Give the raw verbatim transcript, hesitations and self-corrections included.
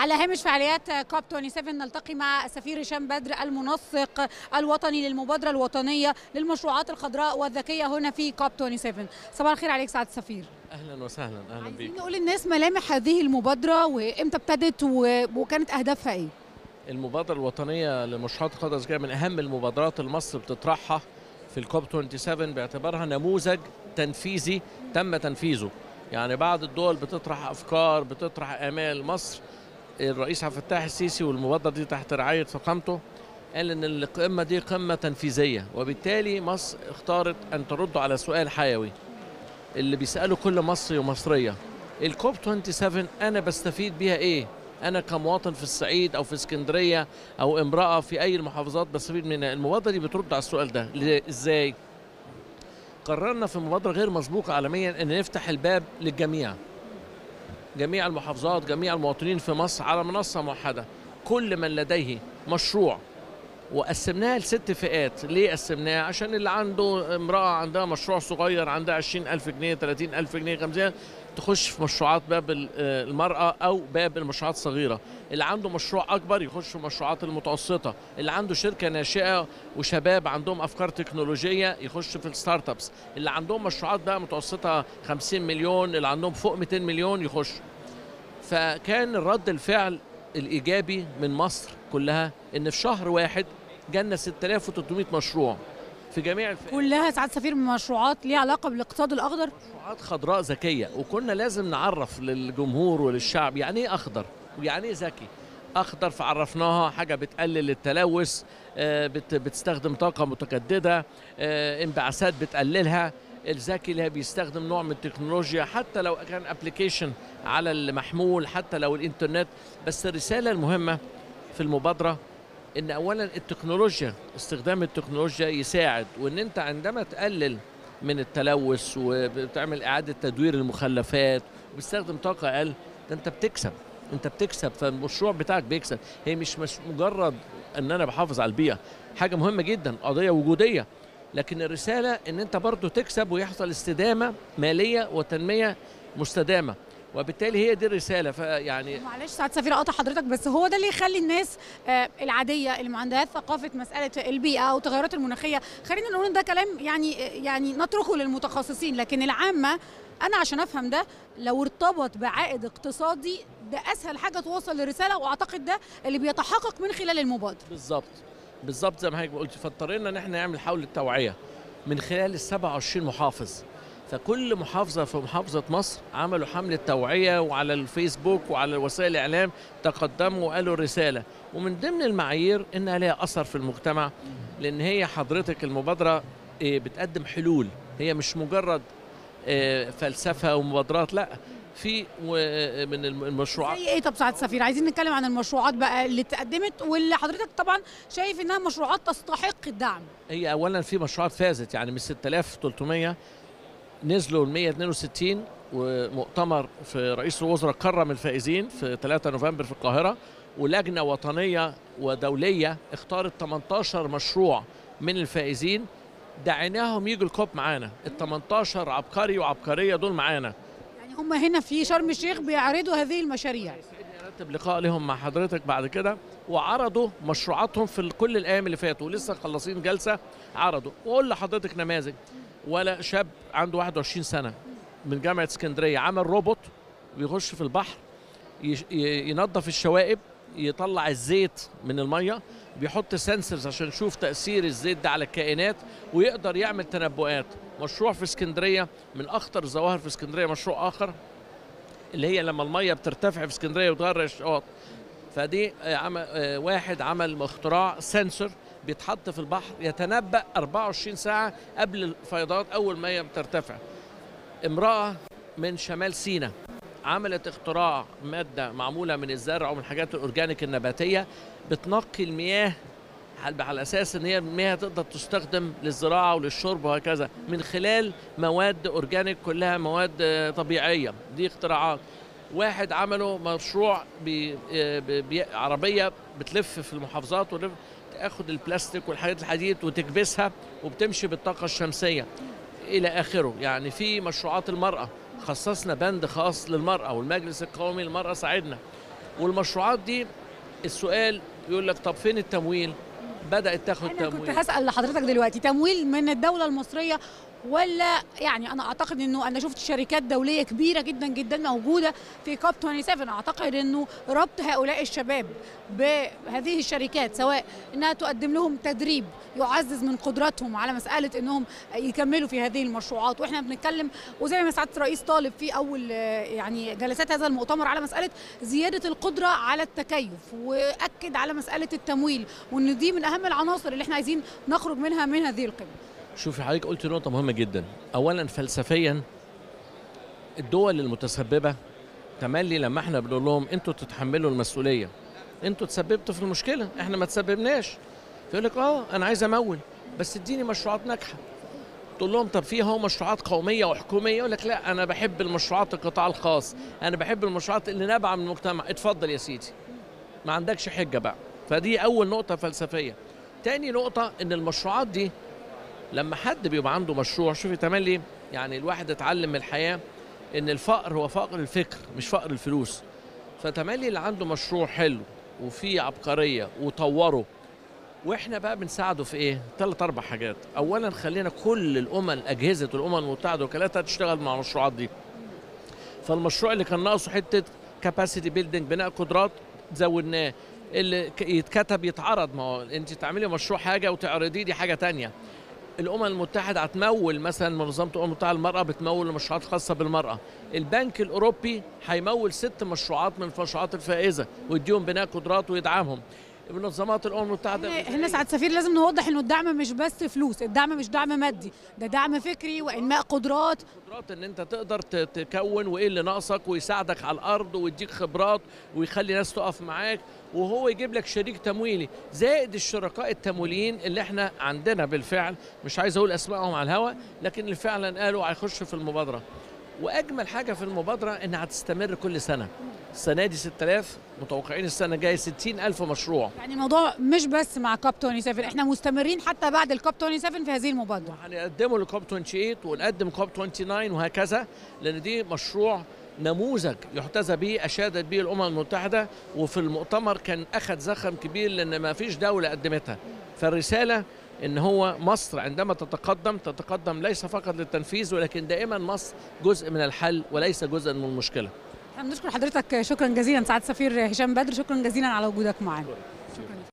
على هامش فعاليات كوب سبعة وعشرين نلتقي مع السفير هشام بدر المنسق الوطني للمبادرة الوطنية للمشروعات الخضراء والذكية هنا في كوب سبعة وعشرين. صباح الخير عليك سعادة السفير. اهلا وسهلا. اهلا بيك. عايزين نقول للناس ملامح هذه المبادرة وامتى ابتدت وكانت اهدافها ايه؟ المبادرة الوطنية للمشروعات الخضراء والذكية من اهم المبادرات اللي مصر بتطرحها في الكوب سبعة وعشرين باعتبارها نموذج تنفيذي تم تنفيذه. يعني بعض الدول بتطرح افكار، بتطرح امال. مصر الرئيس عبد الفتاح السيسي والمبادرة دي تحت رعاية فخامته قال ان القمة دي قمة تنفيذية، وبالتالي مصر اختارت ان ترد على سؤال حيوي اللي بيسأله كل مصري ومصرية: الكوب سبعة وعشرين انا بستفيد بيها ايه؟ انا كمواطن في الصعيد او في اسكندرية او امرأة في اي المحافظات بستفيد منها. المبادرة دي بترد على السؤال ده. ازاي؟ قررنا في مبادرة غير مسبوقة عالميا ان نفتح الباب للجميع، جميع المحافظات، جميع المواطنين في مصر على منصة موحدة. كل من لديه مشروع، وقسمناها لست فئات. ليه قسمناها؟ عشان اللي عنده امرأة عندها مشروع صغير عندها عشرين ألف جنيه، ثلاثين ألف جنيه، خمسين تخش في مشروعات باب المرأة أو باب المشروعات الصغيرة. اللي عنده مشروع أكبر يخش في المشروعات المتوسطة. اللي عنده شركة ناشئة وشباب عندهم أفكار تكنولوجية يخش في الستارت ابس. اللي عندهم مشروعات بقى متوسطة خمسين مليون، اللي عندهم فوق مئتين مليون يخش. فكان الرد الفعل الإيجابي من مصر كلها إن في شهر واحد جالنا ستة آلاف وثلاثمئة مشروع في جميع الفئات. كلها سعادة السفير من مشروعات ليها علاقة بالاقتصاد الأخضر؟ مشروعات خضراء ذكية. وكنا لازم نعرف للجمهور وللشعب يعني إيه أخضر ويعني إيه ذكي. أخضر فعرفناها حاجة بتقلل التلوث، بتستخدم طاقة متجددة، انبعاثات بتقللها. الذكي اللي بيستخدم نوع من التكنولوجيا، حتى لو كان ابلكيشن على المحمول، حتى لو الانترنت. بس الرسالة المهمة في المبادرة ان اولا التكنولوجيا، استخدام التكنولوجيا يساعد، وان انت عندما تقلل من التلوث وبتعمل اعادة تدوير المخلفات وبتستخدم طاقة اقل، ده انت بتكسب، انت بتكسب. فالمشروع بتاعك بيكسب. هي مش مش مجرد ان انا بحافظ على البيئة، حاجة مهمة جدا، قضية وجودية، لكن الرسالة ان انت برضو تكسب ويحصل استدامة مالية وتنمية مستدامة، وبالتالي هي دي الرسالة. فيعني معلش سعادة السفير اقطع حضرتك، بس هو ده اللي يخلي الناس آه العادية اللي ما عندهاش ثقافة مسألة البيئة او التغيرات المناخية، خلينا نقول ان ده كلام يعني يعني نتركه للمتخصصين، لكن العامة انا عشان افهم ده لو ارتبط بعائد اقتصادي ده اسهل حاجة توصل للرسالة، واعتقد ده اللي بيتحقق من خلال المبادرة. بالظبط بالظبط زي ما حضرتك قلت. فاضطرينا ان احنا نعمل حملة توعية من خلال ال سبعة وعشرين محافظ. فكل محافظة في محافظة مصر عملوا حملة توعية، وعلى الفيسبوك وعلى وسائل الإعلام تقدموا وقالوا الرسالة. ومن ضمن المعايير إنها لها أثر في المجتمع، لأن هي حضرتك المبادرة بتقدم حلول. هي مش مجرد فلسفة ومبادرات، لا، في من المشروعات. زي ايه؟ طب سعادة السفير عايزين نتكلم عن المشروعات بقى اللي اتقدمت واللي حضرتك طبعا شايف انها مشروعات تستحق الدعم. هي اولا في مشروعات فازت، يعني من ستة آلاف وثلاثمئة نزلوا ل مئة واثنين وستين، ومؤتمر في رئيس الوزراء كرم الفائزين في ثلاثة نوفمبر في القاهرة، ولجنة وطنية ودولية اختارت ثمانية عشر مشروع من الفائزين، دعيناهم يجوا الكوب معانا. ال ثمانية عشر عبقري وعبقرية دول معانا. يعني هم هنا في شرم الشيخ بيعرضوا هذه المشاريع. ارتب لقاء لهم مع حضرتك بعد كده، وعرضوا مشروعاتهم في كل الايام اللي فاتوا، ولسه خلصين جلسه عرضوا. واقول لحضرتك نماذج: ولا شاب عنده واحد وعشرين سنه من جامعه اسكندريه عمل روبوت بيخش في البحر ينظف الشوائب، يطلع الزيت من الميه، بيحط سنسرز عشان يشوف تاثير الزيت ده على الكائنات، ويقدر يعمل تنبؤات. مشروع في اسكندريه من اخطر الظواهر في اسكندريه. مشروع اخر اللي هي لما الميه بترتفع في اسكندريه وتغرق الشواطئ، فدي عمل واحد عمل اختراع سنسور بيتحط في البحر يتنبأ أربعة وعشرين ساعة قبل الفيضانات أول ما هي بترتفع. امرأة من شمال سيناء عملت اختراع مادة معمولة من الزرع ومن الحاجات الأورجانيك النباتية بتنقي المياه على أساس إن هي المياه تقدر تستخدم للزراعة وللشرب وهكذا من خلال مواد أورجانيك كلها مواد طبيعية. دي اختراعات. واحد عملوا مشروع بعربية بتلف في المحافظات ولف تاخد البلاستيك والحاجات الحديد وتكبسها وبتمشي بالطاقة الشمسية إلى آخره. يعني في مشروعات المرأة خصصنا بند خاص للمرأة، والمجلس القومي للمرأة ساعدنا. والمشروعات دي السؤال يقول لك طب فين التمويل؟ بدأت تاخد انا تمويل. كنت هسال لحضرتك دلوقتي، تمويل من الدوله المصريه ولا يعني انا اعتقد انه انا شفت شركات دوليه كبيره جدا جدا موجوده في كوب سبعة وعشرين. اعتقد انه ربط هؤلاء الشباب بهذه الشركات، سواء انها تقدم لهم تدريب يعزز من قدراتهم على مساله انهم يكملوا في هذه المشروعات، واحنا بنتكلم وزي ما سعاده الرئيس طالب في اول يعني جلسات هذا المؤتمر على مساله زياده القدره على التكيف، واكد على مساله التمويل، وان دي من اهم العناصر اللي احنا عايزين نخرج منها من هذه القمه. شوفي حضرتك قلت نقطة مهمة جدا. أولا فلسفيا الدول المتسببة تملي لما احنا بنقول لهم انتوا تتحملوا المسؤولية، انتوا تسببتوا في المشكلة، احنا ما تسببناش. فيقول لك اه انا عايز امول بس اديني مشروعات ناجحة. تقول لهم طب في اهو مشروعات قومية وحكومية، يقول لك لا انا بحب المشروعات القطاع الخاص، انا بحب المشروعات اللي نابعة من المجتمع. اتفضل يا سيدي، ما عندكش حجة بقى. فدي أول نقطة فلسفية. تاني نقطة ان المشروعات دي لما حد بيبقى عنده مشروع، شوفي تملي يعني الواحد اتعلم من الحياة ان الفقر هو فقر الفكر مش فقر الفلوس. فتملي اللي عنده مشروع حلو وفيه عبقرية وطوره، واحنا بقى بنساعده في ايه؟ ثلاث اربع حاجات. اولا خلينا كل الامم، اجهزة الامم المتحدة وكالاتها تشتغل مع المشروعات دي. فالمشروع اللي كان ناقصه حتة كاباسيتي بيلدينج، بناء قدرات، زودناه. اللي يتكتب يتعرض، ما هو انت تعملي مشروع حاجة وتعرضيه دي حاجة تانية. الامم المتحده هتمول مثلا، منظمه الامم المتحده للمراه بتمول مشروعات خاصه بالمراه. البنك الاوروبي هيمول ست مشروعات من المشروعات الفائزه ويديهم بناء قدرات ويدعمهم. منظمات الامم المتحده هنا سعاده السفير لازم نوضح انه الدعم مش بس فلوس، الدعم مش دعم مادي، ده دعم فكري وانماء قدرات. قدرات ان انت تقدر تكون وايه اللي ناقصك، ويساعدك على الارض ويديك خبرات ويخلي ناس تقف معاك، وهو يجيب لك شريك تمويلي زائد الشركاء التمويليين اللي احنا عندنا بالفعل. مش عايز اقول اسمائهم على الهواء، لكن اللي فعلا قالوا هيخشوا في المبادره. واجمل حاجه في المبادره انها هتستمر كل سنه. السنه دي ستة آلاف، متوقعين السنه الجايه ستين ألف مشروع. يعني الموضوع مش بس مع كوب سبعة وعشرين، احنا مستمرين حتى بعد الكوب سبعة وعشرين في هذه المبادره. هنقدمه لكوب ثمانية وعشرين ونقدم كوب تسعة وعشرين وهكذا، لان دي مشروع نموذج يحتذى به، اشادت به الامم المتحده. وفي المؤتمر كان اخذ زخم كبير لان ما فيش دوله قدمتها. فالرساله ان هو مصر عندما تتقدم تتقدم ليس فقط للتنفيذ، ولكن دائما مصر جزء من الحل وليس جزء من المشكله. احنا بنشكر حضرتك شكرا جزيلا سعاده السفير هشام بدر، شكرا جزيلا على وجودك معنا. شكرا.